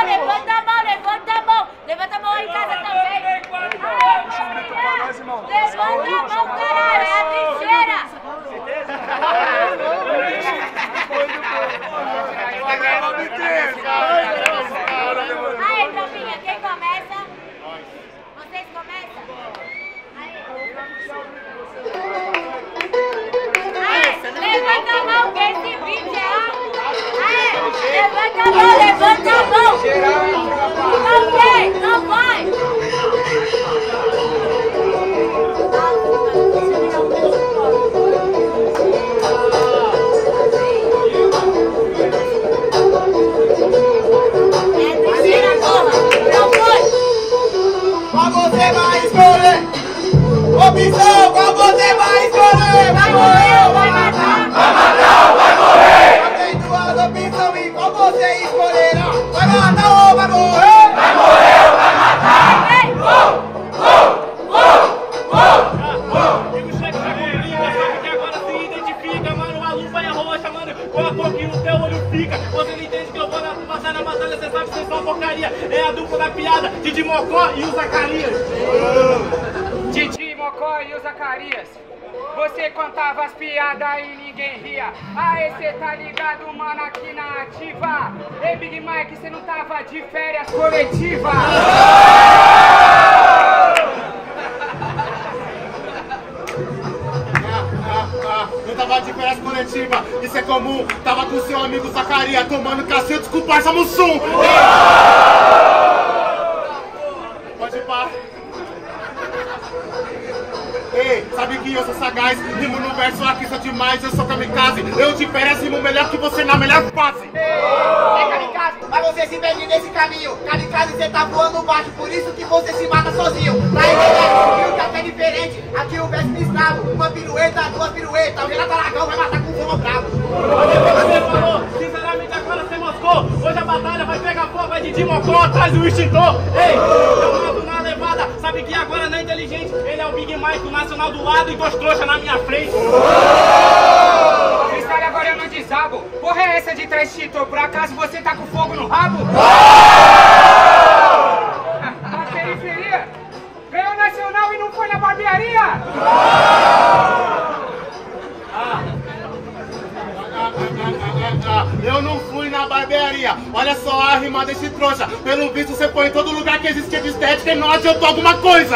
levanta a mão, levanta a mão. Levanta a mão aí em casa também. Levanta a mão, caralho, é a trincheira. Aí, tropinha, quem começa? Vocês começam? Aí, levanta a mão, que esse beat é alto. Aí, levanta a mão, levanta a mão. Não vai, não vai. Qual você vai escolher? Opção, qual você vai escolher? Vai morrer ou vai matar? Vai matar ou vai morrer? Eu tenho duas opções e qual você escolherá? Vai matar ou vai morrer? Vai morrer ou vai matar? Digo, chega pra comigo, sabe que agora se identifica, mano, a luva é roxa, mano, com a cor que o teu olho fica. Você não entende que eu vou passar na batalha, você sabe que vocês são porcaria. É a dupla da piada, Didi Mocó e o Zacarias. Didi Mocó e o Zacarias. Você contava as piadas e ninguém ria. Aê, cê tá ligado, mano, aqui na ativa. Ei, Big Mike, cê não tava de férias coletiva. Eu tava de férias coletiva, isso é comum. Tava com seu amigo Zacarias tomando cacetes com o parça Mussum. Pode ir pá. Ei, sabe que eu sou sagaz, rimo no verso aqui sou demais, eu sou kamikaze. Eu de férias rimo melhor que você na melhor fase. É kamikaze, mas você se perde nesse caminho. Kamikaze, você tá voando baixo, por isso que você se mata sozinho. Pra entender, viu que até é diferente. Aqui o verso me escravo, uma pirueta, duas piruetas. O Renato Aragão vai matar com fogo bravo. Você falou, sinceramente agora você moscou. Hoje a batalha vai pegar fogo, é Didi Mocó atrás do extintor. Ei, eu mando na levada, sabe que agora não é inteligente. Ele é o Big Mike, o nacional do lado e dois trouxas na minha frente. Freestyle agora eu não desabo. Porra é essa de trás extintor? Por acaso você tá com fogo no rabo? Na periferia? Ganhou nacional e não foi na barbearia? Eu não fui na barbearia, olha só a rima desse trouxa. Pelo visto você põe em todo lugar que existia de estética e não adiantou alguma coisa.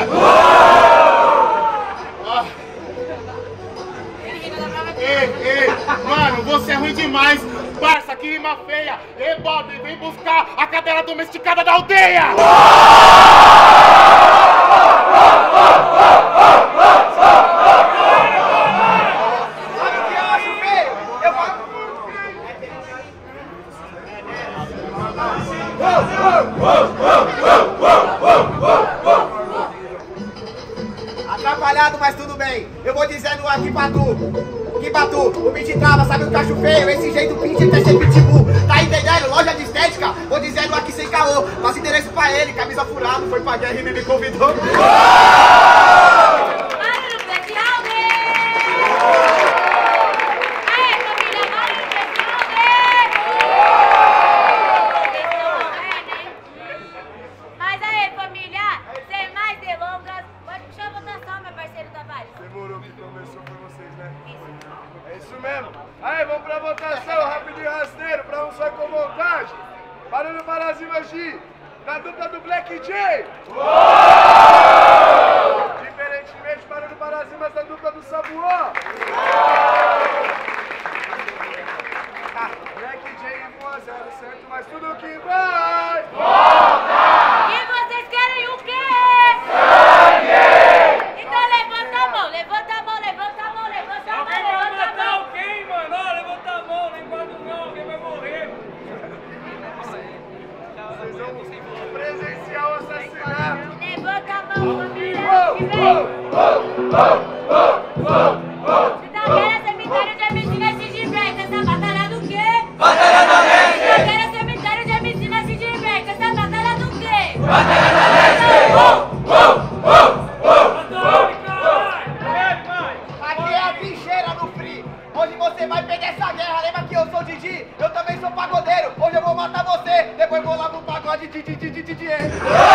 Ei, mano, você é ruim demais. Parça, que rima feia. Ei, Bob, vem buscar a cadela domesticada da aldeia. Sabe o que eu acho feio? Eu falo... Atrapalhado, mas tudo bem. Eu vou dizendo aqui pra tu. Que pra tu, o beat trava, sabe o que eu acho feio? Esse jeito pinche até ser pitbull. Tá entendendo? Loja de estética, vou dizendo aqui sem caô. Passa endereço pra ele, camisa furada, foi pra guerra e me convidou. Demorou que começou por vocês, né? É isso mesmo. Aí, vamos pra votação, rapidinho rasteiro, pra um só com montagem. Barulho para cima, G. Na dupla do Black J. Diferentemente, barulho para cima da dupla do Sabuó. Black J 1-0, certo? Mas tudo que vai. E vocês querem o quê? Então levanta a mão, levanta a mão, levanta a mão, levanta a mão, levanta a mão. Alguém, mano, ó, levanta a mão, nem guarda não, alguém vai morrer. Vocês vão presenciar o assassinato. Levanta a mão, família. Que vem. Se tá querendo cemitério de MC na Cid Break, essa batalha do quê? Batalha da Leste! Se tá querendo cemitério de MC na Cid Break, essa batalha do quê? Batalha da Leste! Aqui é a trincheira no free. Hoje você vai perder essa guerra. Lembra que eu sou Didi? Eu também sou pagodeiro. Hoje eu vou matar você. Depois vou lá no pagode pode dinheiro.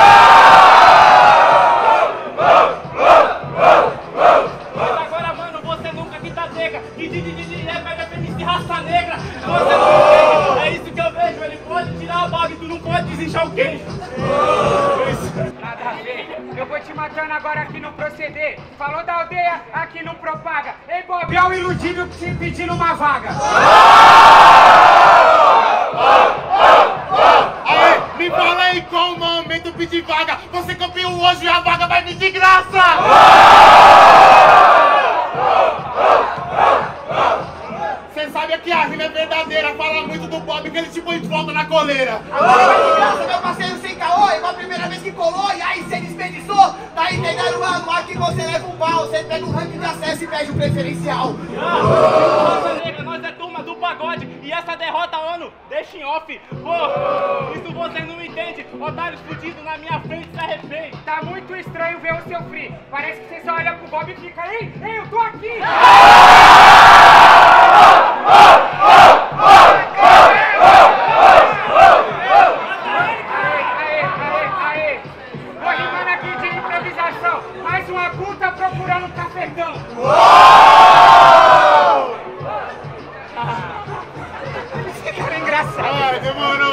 Mas agora, mano, você nunca que tá cega. É mega feliz de raça negra. Você não entende, é isso que eu vejo. Ele pode tirar a barba e tu não pode desinchar o queijo. Nada a ver. Eu vou te matando agora aqui no proceder. Falou da aldeia, aqui não propaga. Ei, Bob, é o iludido te pedindo uma vaga. Aê, me fala aí qual o momento pedir vaga. Você campeou hoje e a vaga vai vir de graça. Cê sabe que a rima é verdadeira. Fala muito do Bob que ele te põe de volta na coleira. Agora vai de graça, meu parceiro, sem caô, igual a primeira vez que colou, e aí cê desperdiçou. Tá entendendo, mano? Aqui você leva um pau, você pega um ranking de acesso e pede um preferencial. Raça negra, nós é turma do pagode. E essa derrota, ONU, deixa em off. Pô, isso você não entende. Otários fudidos na minha frente se arrepende. Tá muito estranho ver o seu free. Parece que você só olha pro Bob e fica, ei, eu tô aqui. Aê. Tô rimando aqui de improvisação. Mais uma puta procurando um cafetão. Esse cara é engraçado. Ai, demorou.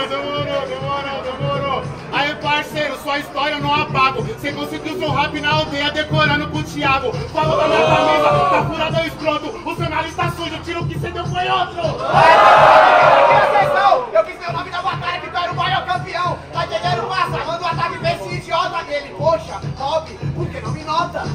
Aí, parceiro, sua história eu não apago. Você conseguiu seu rap na aldeia decorando com o Thiago. Falou da minha camisa, tá furado o escroto. O seu nariz tá sujo, tira o que você deu foi outro. Eu fiz meu nome na batalha que tu era o maior campeão. Tá entendendo, massa? Manda um ataque pra esse idiota dele. Poxa, Bob, por que não me nota?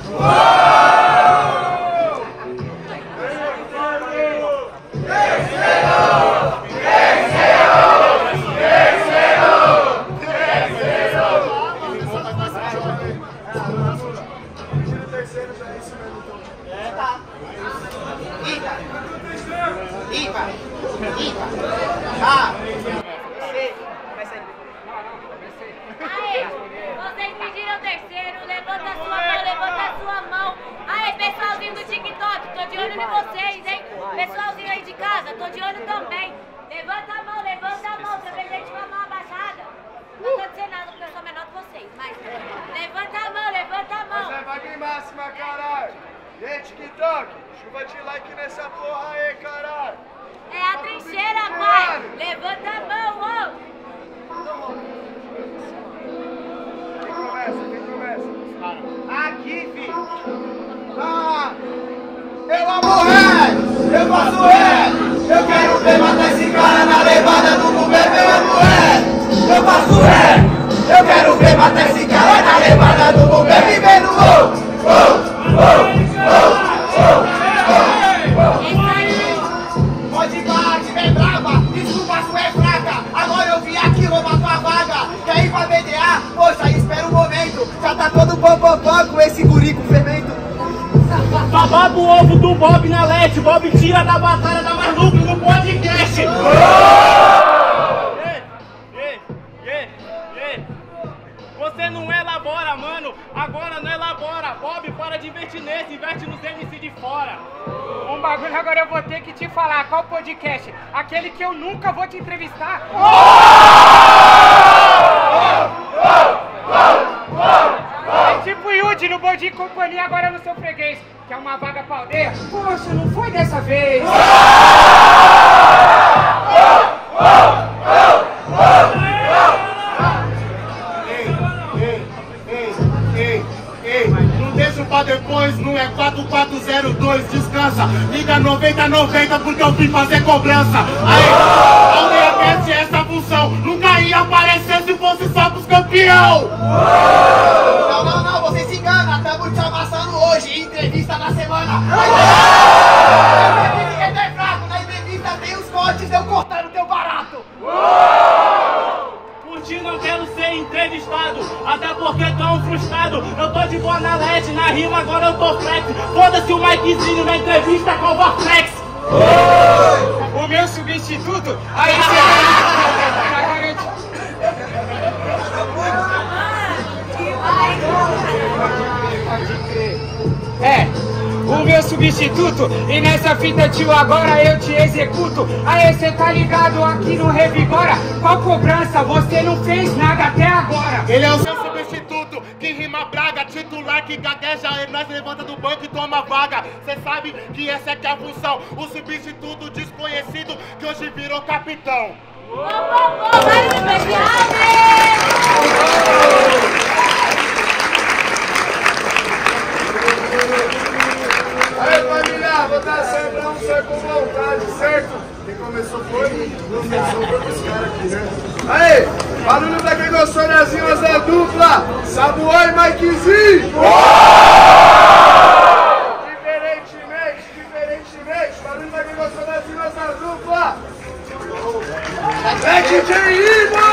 Aê, vocês pediram o terceiro, levanta a sua mão. Aê, pessoalzinho do TikTok, tô de olho em vocês, hein? Pessoalzinho aí de casa, tô de olho também. Levanta a mão, você vê gente com a mão abaixada. Não tô dizendo nada porque eu sou menor que vocês, mas levanta a mão. Mas é vaga em máxima, caralho. E aí, TikTok, chuva de like nessa porra aí, caralho. É a trincheira, pai. Levanta a mão, ô. Quem começa? Aqui, filho. Eu amo rap, eu faço rap. Eu quero ver matar esse cara na levada do governo. Eu amo rap, eu faço rap. Eu quero ver matar esse cara na levada do governo. Vivendo pode parar que vem brava, desculpa se é fraca. Agora eu vim aqui roubar tua vaga. Quer ir pra BDA? Poxa, espera um momento. Já tá todo pam com esse guri com fermento. Babado o ovo do Bob na LED. Bob tira da batalha da mais lucro no podcast. Você não elabora, mano. Agora não elabora. Bob, para de investir nesse. Investe nos MC de fora. Um bagulho agora eu vou ter que te falar. Qual podcast? Aquele que eu nunca vou te entrevistar. É tipo Yudi no Bom Dia e Companhia, agora no seu freguês. Quer uma vaga pra aldeia? Poxa, não foi dessa vez. Não deixa pra depois, não é 4402, descansa. Liga 9090 porque eu vim fazer cobrança. Aí, a aldeia pede essa função. Nunca ia aparecer se fosse só pros campeão. Não, você se engana. Tamo te amassando hoje. Entrevista da semana. Ninguém é fraco. Na entrevista tem os cortes, eu cortando teu barato. Curti, não quero ser entrevistado, até porque tu é um frustrado. Eu tô de boa na LED, na rima agora eu tô flex. Foda-se o Mikezinho na entrevista com o Vortex. O meu substituto, aí você meu substituto. E nessa fita, tio, agora eu te executo. Aê, cê tá ligado aqui no Revigora? Qual cobrança? Você não fez nada até agora. Ele é o seu substituto, que rima braga, titular que gagueja, nós levanta do banco e toma vaga. Cê sabe que essa é que é a função, o substituto desconhecido que hoje virou capitão. Vai no especial, Aí, família, votação é pra um só com vontade, certo? Quem começou foi, não sobrou pros caras aqui, né? Aí, barulho pra quem gostou das rimas da dupla, Samuel e Mikezinho! Diferentemente, barulho pra quem gostou das rimas da dupla, é DJ Ivo!